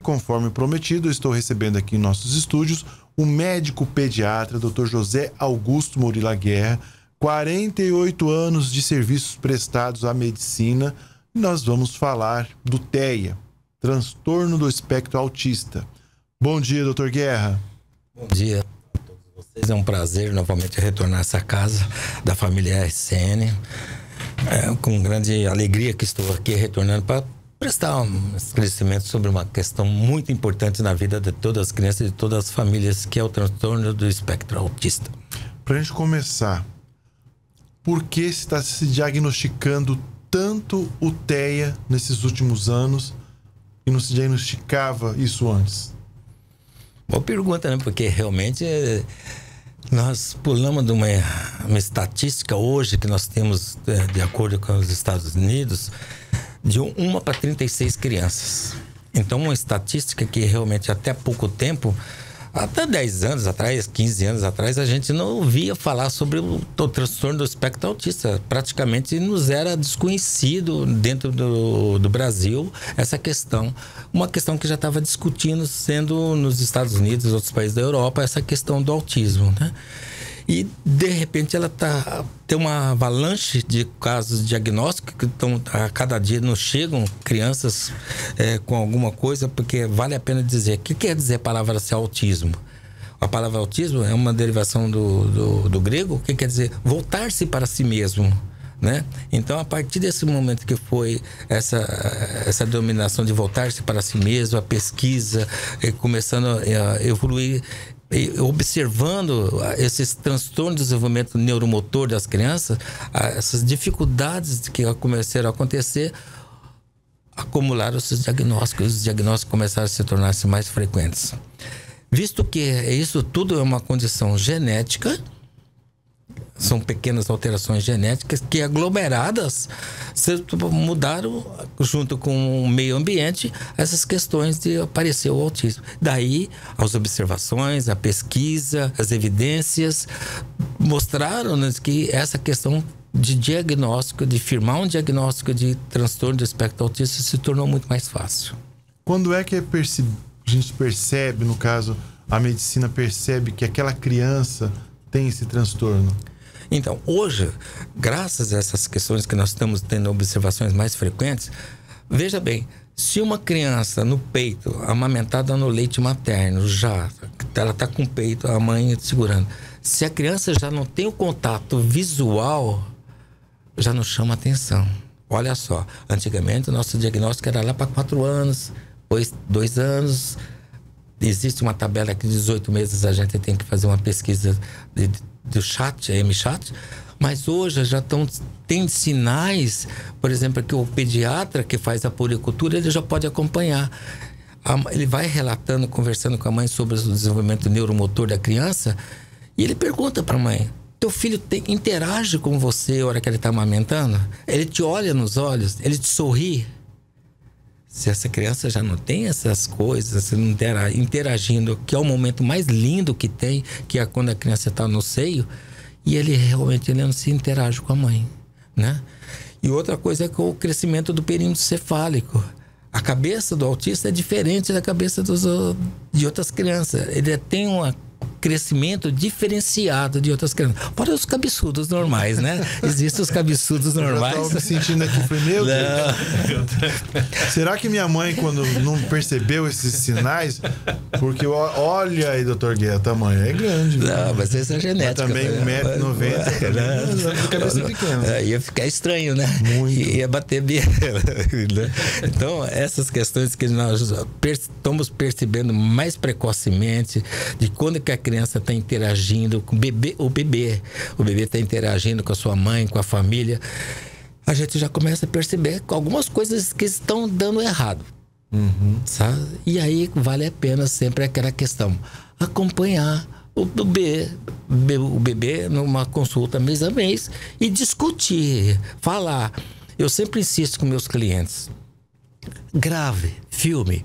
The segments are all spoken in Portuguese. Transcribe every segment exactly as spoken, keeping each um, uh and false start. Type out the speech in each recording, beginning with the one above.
conforme prometido, eu estou recebendo aqui em nossos estúdios o médico pediatra doutor José Augusto Mourila Guerra, quarenta e oito anos de serviços prestados à medicina. Nós vamos falar do T E A, transtorno do espectro autista. Bom dia, doutor Guerra. Bom dia a todos vocês. É um prazer novamente retornar a essa casa da família R C N. É com grande alegria que estou aqui retornando para prestar um esclarecimento sobre uma questão muito importante na vida de todas as crianças e de todas as famílias, que é o transtorno do espectro autista. Para a gente começar, por que está se diagnosticando tanto o T E A nesses últimos anos e não se diagnosticava isso antes? Boa pergunta, né? Porque realmente é, nós pulamos de uma, uma estatística hoje que nós temos, é, de acordo com os Estados Unidos, de uma para trinta e seis crianças. Então, uma estatística que realmente até pouco tempo, até dez anos atrás, quinze anos atrás, a gente não ouvia falar sobre o, o transtorno do espectro autista. Praticamente nos era desconhecido dentro do, do Brasil essa questão. Uma questão que já estava discutindo, sendo nos Estados Unidos e outros países da Europa, essa questão do autismo, né? E, de repente, ela tá, tem uma avalanche de casos diagnósticos que estão, a cada dia nos chegam crianças é, com alguma coisa, porque vale a pena dizer. O que quer dizer a palavra assim, autismo? A palavra autismo é uma derivação do, do, do grego, que quer dizer voltar-se para si mesmo, né? Então, a partir desse momento que foi essa, essa dominação de voltar-se para si mesmo, a pesquisa eh, começando a evoluir, observando esses transtornos de desenvolvimento neuromotor das crianças, essas dificuldades que começaram a acontecer, acumularam esses diagnósticos, os diagnósticos começaram a se tornar mais frequentes. Visto que isso tudo é uma condição genética, são pequenas alterações genéticas que, aglomeradas, mudaram junto com o meio ambiente essas questões de aparecer o autismo. Daí, as observações, a pesquisa, as evidências mostraram-nos que essa questão de diagnóstico, de firmar um diagnóstico de transtorno do espectro autista se tornou muito mais fácil. Quando é que é perce... a gente percebe, no caso, a medicina percebe que aquela criança tem esse transtorno? Então, hoje, graças a essas questões que nós estamos tendo observações mais frequentes, veja bem, se uma criança no peito, amamentada no leite materno, já, ela está com o peito, a mãe segurando, se a criança já não tem o contato visual, já não chama atenção. Olha só, antigamente o nosso diagnóstico era lá para quatro anos, depois dois anos, existe uma tabela que dezoito meses a gente tem que fazer uma pesquisa de, do chat, M chat, mas hoje já estão, tem sinais, por exemplo, que o pediatra que faz a puericultura, ele já pode acompanhar. Ele vai relatando, conversando com a mãe sobre o desenvolvimento neuromotor da criança, e ele pergunta para a mãe: teu filho tem, interage com você na hora que ele está amamentando? Ele te olha nos olhos? Ele te sorri? Se essa criança já não tem essas coisas, se não interagindo, que é o momento mais lindo que tem, que é quando a criança está no seio, e ele realmente ele não se interage com a mãe, né? E outra coisa é que o crescimento do perímetro cefálico. A cabeça do autista é diferente da cabeça dos, de outras crianças. Ele tem um crescimento diferenciado de outras crianças. Para os cabeçudos normais, né? Existem os cabeçudos normais. Eu estava me sentindo aqui, falei, meu Deus. Será que minha mãe, quando não percebeu esses sinais, porque olha aí, doutor Guerra, o tamanho é grande. Não, né? Mas isso é genética. Mas também um metro e noventa, cabeça pequena. Ia ficar estranho, né? Muito. Ia bater bem. Então, essas questões que nós estamos percebendo mais precocemente, de quando que a criança está interagindo com o bebê, o bebê, o bebê está interagindo com a sua mãe, com a família, a gente já começa a perceber algumas coisas que estão dando errado. Uhum. Sabe? E aí vale a pena sempre aquela questão, acompanhar o bebê, o bebê numa consulta mês a mês e discutir, falar. Eu sempre insisto com meus clientes, grave, filme.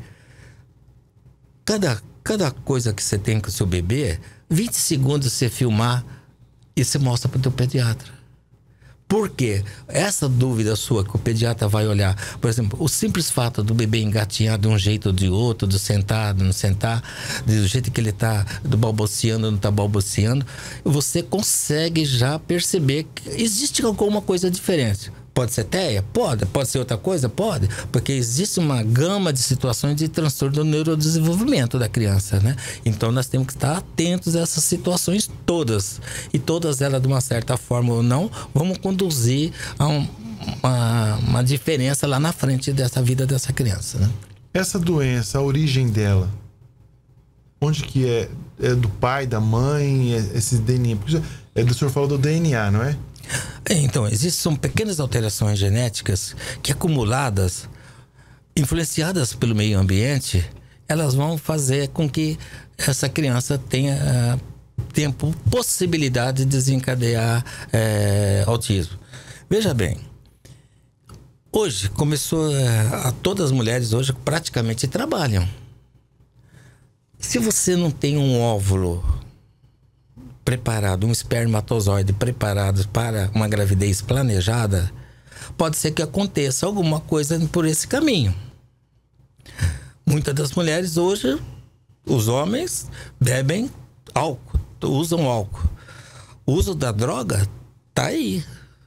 Cada, cada coisa que você tem com o seu bebê, vinte segundos você filmar e você mostra para o teu pediatra. Por quê? Essa dúvida sua que o pediatra vai olhar, por exemplo, o simples fato do bebê engatinhar de um jeito ou de outro, do sentado, não sentar, do jeito que ele está, do balbuciando, não está balbuciando, você consegue já perceber que existe alguma coisa diferente. Pode ser teia? Pode. Pode ser outra coisa? Pode. Porque existe uma gama de situações de transtorno do neurodesenvolvimento da criança, né? Então, nós temos que estar atentos a essas situações todas. E todas elas, de uma certa forma ou não, vão conduzir a um, uma, uma diferença lá na frente dessa vida dessa criança, né? Essa doença, a origem dela, onde que é? É do pai, da mãe, é, esse D N A? Porque é, o senhor falou do D N A, não é? Então, existem são pequenas alterações genéticas que, acumuladas, influenciadas pelo meio ambiente, elas vão fazer com que essa criança tenha uh, tempo, possibilidade de desencadear uh, autismo. Veja bem, hoje começou, uh, a, todas as mulheres hoje praticamente trabalham. Se você não tem um óvulo preparado, um espermatozoide preparado para uma gravidez planejada, pode ser que aconteça alguma coisa por esse caminho. Muitas das mulheres hoje, os homens bebem álcool, usam álcool. O uso da droga tá aí.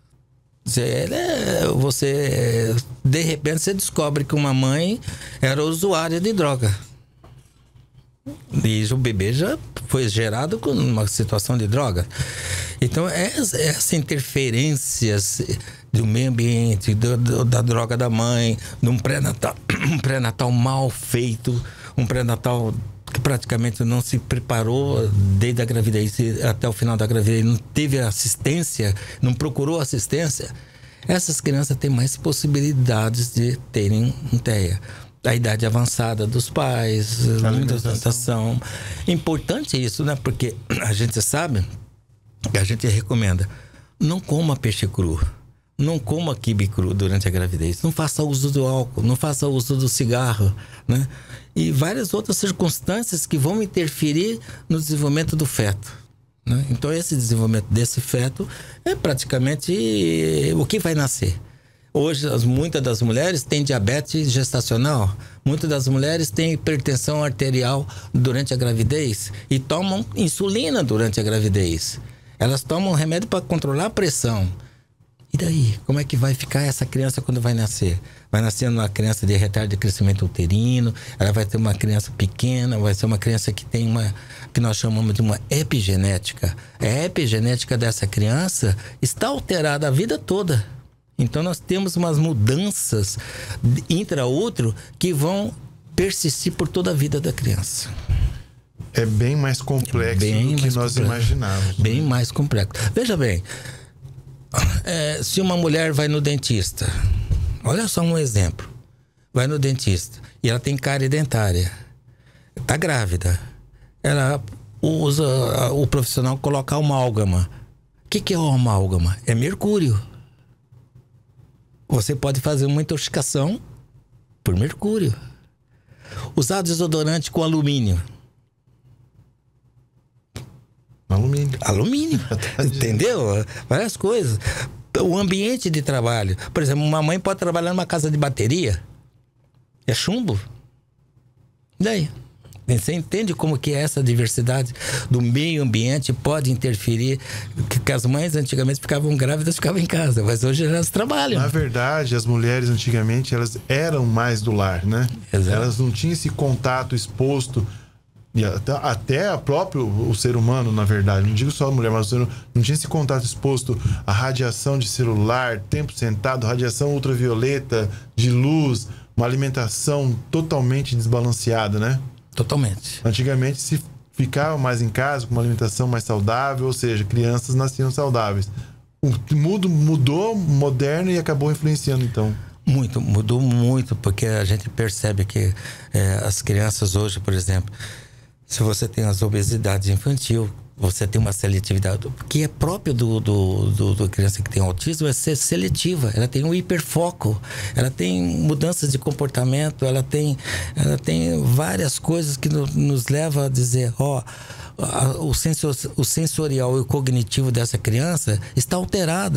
Você, de repente, você descobre que uma mãe era usuária de droga. E o bebê já foi gerado com uma situação de droga. Então, essas interferências do meio ambiente, do, do, da droga da mãe, de um pré-natal, um pré-natal mal feito, um pré-natal que praticamente não se preparou desde a gravidez até o final da gravidez, não teve assistência, não procurou assistência, essas crianças têm mais possibilidades de terem um T E A. A idade avançada dos pais, muita tentação. Importante isso, né? Porque a gente sabe, a gente recomenda, não coma peixe cru, não coma quibe cru durante a gravidez, não faça uso do álcool, não faça uso do cigarro, né? E várias outras circunstâncias que vão interferir no desenvolvimento do feto, né? Então, esse desenvolvimento desse feto é praticamente o que vai nascer. Hoje, as, muitas das mulheres têm diabetes gestacional, muitas das mulheres têm hipertensão arterial durante a gravidez e tomam insulina durante a gravidez. Elas tomam remédio para controlar a pressão. E daí? Como é que vai ficar essa criança quando vai nascer? Vai nascer uma criança de retardo de crescimento uterino, ela vai ter uma criança pequena, vai ser uma criança que tem uma, que nós chamamos de uma epigenética. A epigenética dessa criança está alterada a vida toda. Então, nós temos umas mudanças intraútero que vão persistir por toda a vida da criança. É bem mais complexo bem do que nós complexo. imaginávamos. Bem né? mais complexo. Veja bem, é, se uma mulher vai no dentista, olha só um exemplo. Vai no dentista e ela tem cárie dentária, está grávida. Ela usa, o profissional coloca amálgama. O que, que é o amálgama? É mercúrio. Você pode fazer uma intoxicação por mercúrio. Usar desodorante com alumínio. Alumínio. Alumínio. Entendeu? Várias coisas. O ambiente de trabalho. Por exemplo, uma mãe pode trabalhar numa casa de bateria. É chumbo. E daí? Você entende como que essa diversidade do meio ambiente pode interferir? Que, que as mães antigamente ficavam grávidas, ficavam em casa, mas hoje elas trabalham. Na verdade, as mulheres antigamente, elas eram mais do lar, né? Exato. Elas não tinham esse contato exposto, e até, até a próprio o ser humano, na verdade, não digo só a mulher, mas o ser humano, não tinha esse contato exposto à radiação de celular, tempo sentado, radiação ultravioleta, de luz, uma alimentação totalmente desbalanceada, né? Totalmente. Antigamente se ficava mais em casa com uma alimentação mais saudável, ou seja, crianças nasciam saudáveis. O mundo mudou, moderno, e acabou influenciando então. Muito, mudou muito, porque a gente percebe que é, as crianças hoje, por exemplo, se você tem as obesidades infantil, você tem uma seletividade, que é próprio do, do, do, do criança que tem autismo, é ser seletiva. Ela tem um hiperfoco, ela tem mudanças de comportamento, ela tem, ela tem várias coisas que no, nos levam a dizer, ó, o, sensor, o sensorial e o cognitivo dessa criança está alterado.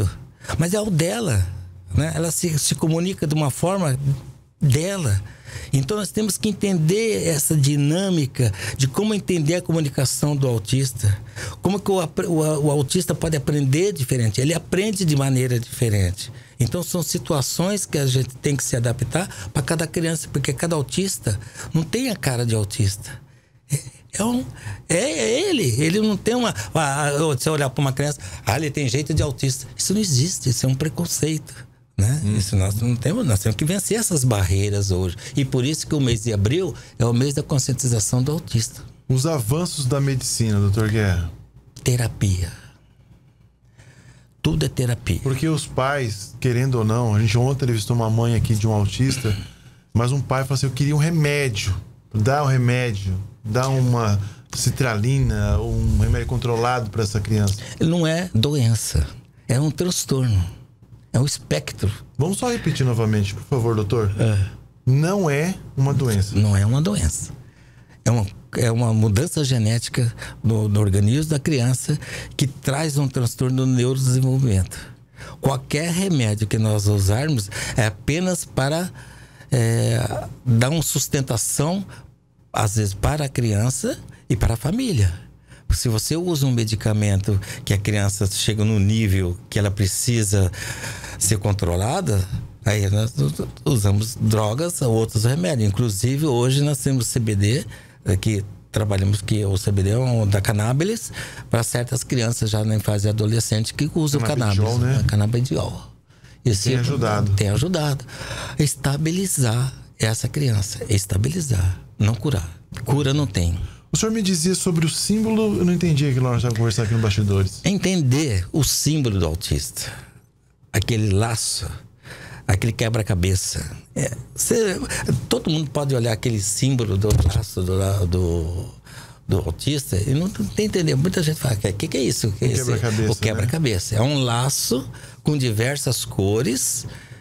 mas é o dela, né? Ela se, se comunica de uma forma dela. Então nós temos que entender essa dinâmica de como entender a comunicação do autista. Como que o, o, o autista pode aprender diferente. Ele aprende de maneira diferente. Então são situações que a gente tem que se adaptar para cada criança, porque cada autista não tem a cara de autista. É, é, um, é, é ele. Ele não tem uma... Ah, você olhar para uma criança, ah, ele tem jeito de autista. Isso não existe, isso é um preconceito. Né? Hum. Isso nós não temos, nós temos que vencer essas barreiras hoje. E por isso que o mês de abril é o mês da conscientização do autista. Os avanços da medicina, doutor Guerra. Terapia. Tudo é terapia. Porque os pais, querendo ou não, a gente ontem entrevistou uma mãe aqui de um autista, mas um pai falou assim: eu queria um remédio. Dá um remédio, dá uma citralina, um remédio controlado para essa criança. Não é doença, é um transtorno. É um espectro. Vamos só repetir novamente, por favor, doutor. É. Não é uma doença. Não é uma doença. É uma, é uma mudança genética no, no organismo da criança que traz um transtorno no neurodesenvolvimento. Qualquer remédio que nós usarmos é apenas para é, dar uma sustentação, às vezes, para a criança e para a família. Se você usa um medicamento que a criança chega no nível que ela precisa ser controlada, aí nós usamos drogas ou outros remédios. Inclusive, hoje nós temos C B D, que trabalhamos que o C B D é um da cannabis, para certas crianças já na fase adolescente que usam cannabis. Né? Canabidiol. Isso tem ajudado. Tem ajudado. Estabilizar essa criança. Estabilizar, não curar. Cura não tem. O senhor me dizia sobre o símbolo, eu não entendi aquilo que nós estávamos conversando aqui no bastidores. Entender o símbolo do autista, aquele laço, aquele quebra-cabeça. É, você, todo mundo pode olhar aquele símbolo do laço do, do, do autista e não tem entender. Muita gente fala: o que, que é isso? Que é quebra-cabeça, o quebra-cabeça. Né? É um laço com diversas cores.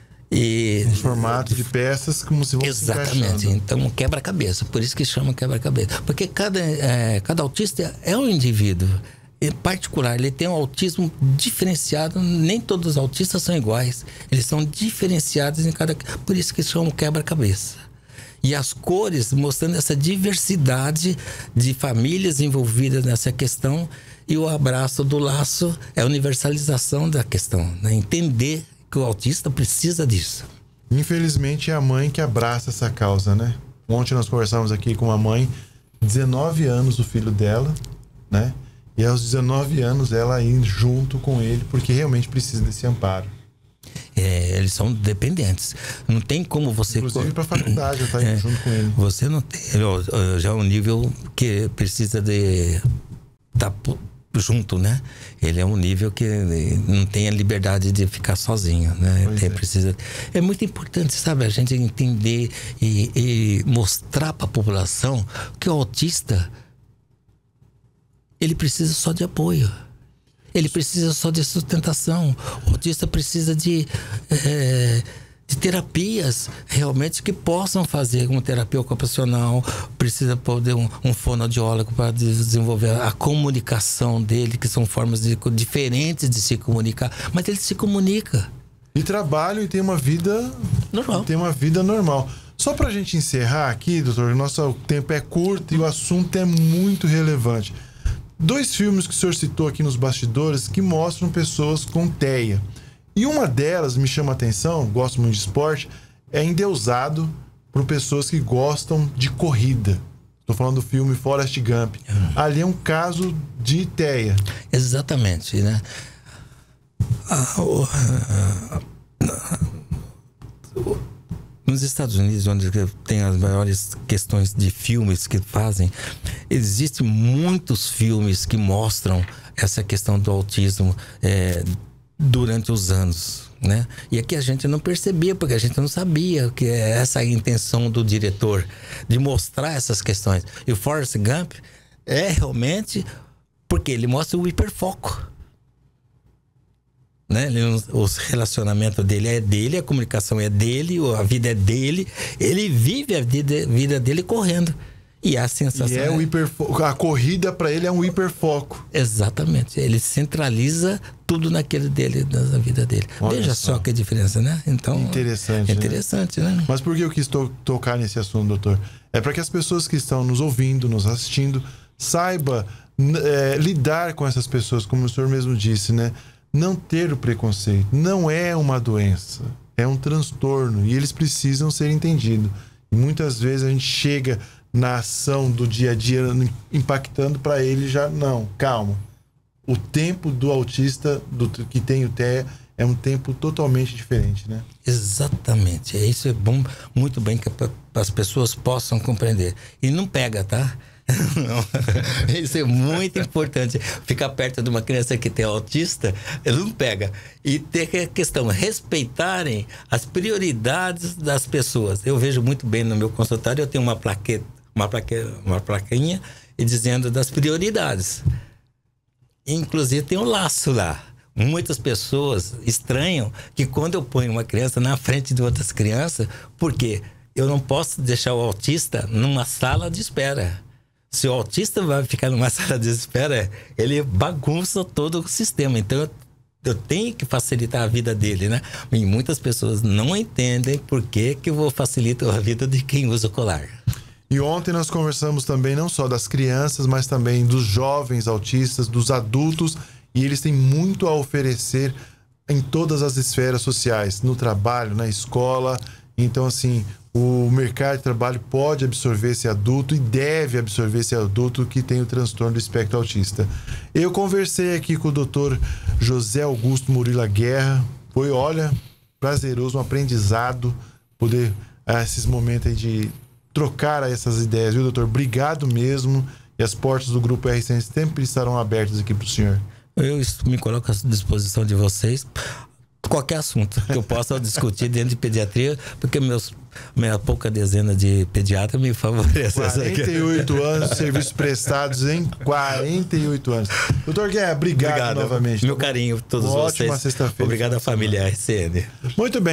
E um formato de peças como se fosse exatamente, então um quebra-cabeça, por isso que chama quebra-cabeça, porque cada, é, cada autista é um indivíduo em particular, ele tem um autismo diferenciado. Nem todos os autistas são iguais, eles são diferenciados em cada, por isso que chamam quebra-cabeça. E as cores mostrando essa diversidade de famílias envolvidas nessa questão, e o abraço do laço é a universalização da questão, né? Entender que o autista precisa disso. Infelizmente é a mãe que abraça essa causa, né? Ontem nós conversamos aqui com uma mãe, dezenove anos o filho dela, né? E aos dezenove anos ela indo junto com ele, porque realmente precisa desse amparo. É, eles são dependentes. Não tem como você... Inclusive para a faculdade, eu estou indo é, junto com ele. Você não tem... Já é um nível que precisa de... Tá junto, né? Ele é um nível que não tem a liberdade de ficar sozinho, né? Tem, é. Precisa... é muito importante, sabe, a gente entender e, e mostrar para a população que o autista, ele precisa só de apoio, ele precisa só de sustentação. O autista precisa de é, de terapias realmente que possam fazer uma terapia ocupacional, precisa poder um, um fonoaudiólogo para desenvolver a comunicação dele, que são formas de, diferentes de se comunicar, mas ele se comunica. E trabalham e tem uma vida normal. Tem uma vida normal. Só para a gente encerrar aqui, doutor, nosso tempo é curto e o assunto é muito relevante. Dois filmes que o senhor citou aqui nos bastidores que mostram pessoas com TEA. E uma delas me chama a atenção, gosto muito de esporte, é Endeusado, por pessoas que gostam de corrida. Estou falando do filme Forrest Gump. Uhum. Ali é um caso de TEA. Exatamente, né? Ah, o, ah, o, nos Estados Unidos, onde tem as maiores questões de filmes que fazem, existem muitos filmes que mostram essa questão do autismo é, durante os anos, né? E aqui a gente não percebia, porque a gente não sabia que é essa a intenção do diretor, de mostrar essas questões. E o Forrest Gump é realmente porque ele mostra o hiperfoco, né? Ele, o relacionamento dele é dele, a comunicação é dele, a vida é dele, ele vive a vida, vida dele correndo. E a sensação... E é o hiperfoco. A corrida para ele é um hiperfoco. Exatamente. Ele centraliza tudo naquele dele, na vida dele. Olha Veja só. só que diferença, né? Então, interessante. É interessante, né? né? Mas por que eu quis to tocar nesse assunto, doutor? É para que as pessoas que estão nos ouvindo, nos assistindo, saiba é, lidar com essas pessoas, como o senhor mesmo disse, né? Não ter o preconceito. Não é uma doença. É um transtorno. E eles precisam ser entendidos. E muitas vezes a gente chega na ação do dia a dia impactando para ele já, não, calma. O tempo do autista do, que tem o T E A é um tempo totalmente diferente, né? Exatamente. Isso é bom, muito bem que as pessoas possam compreender. E não pega, tá? Não. Isso é muito importante. Ficar perto de uma criança que tem autista, ele não pega. E ter a questão, respeitarem as prioridades das pessoas. Eu vejo muito bem no meu consultório, eu tenho uma plaqueta, uma, plaque, uma plaquinha e dizendo das prioridades. Inclusive tem um laço lá. Muitas pessoas estranham que quando eu ponho uma criança na frente de outras crianças, porque eu não posso deixar o autista numa sala de espera. Se o autista vai ficar numa sala de espera, ele bagunça todo o sistema. Então eu, eu tenho que facilitar a vida dele, né? E muitas pessoas não entendem por que que eu vou facilitar a vida de quem usa o colar. E ontem nós conversamos também não só das crianças, mas também dos jovens autistas, dos adultos, e eles têm muito a oferecer em todas as esferas sociais, no trabalho, na escola. Então, assim, o mercado de trabalho pode absorver esse adulto e deve absorver esse adulto que tem o transtorno do espectro autista. Eu conversei aqui com o doutor José Augusto Murila Guerra. Foi, olha, prazeroso, um aprendizado poder, ah, esses momentos aí de trocar essas ideias, viu, doutor? Obrigado mesmo. E as portas do Grupo R cem sempre estarão abertas aqui para o senhor. Eu me coloco à disposição de vocês. Qualquer assunto que eu possa discutir dentro de pediatria, porque meus, minha pouca dezena de pediatras me favorece. quarenta e oito anos de serviços prestados em quarenta e oito anos. Doutor Guerra, obrigado, obrigado novamente. Meu carinho a todos Uma vocês. Ótima sexta-feira. Obrigado à família R C N. Muito bem.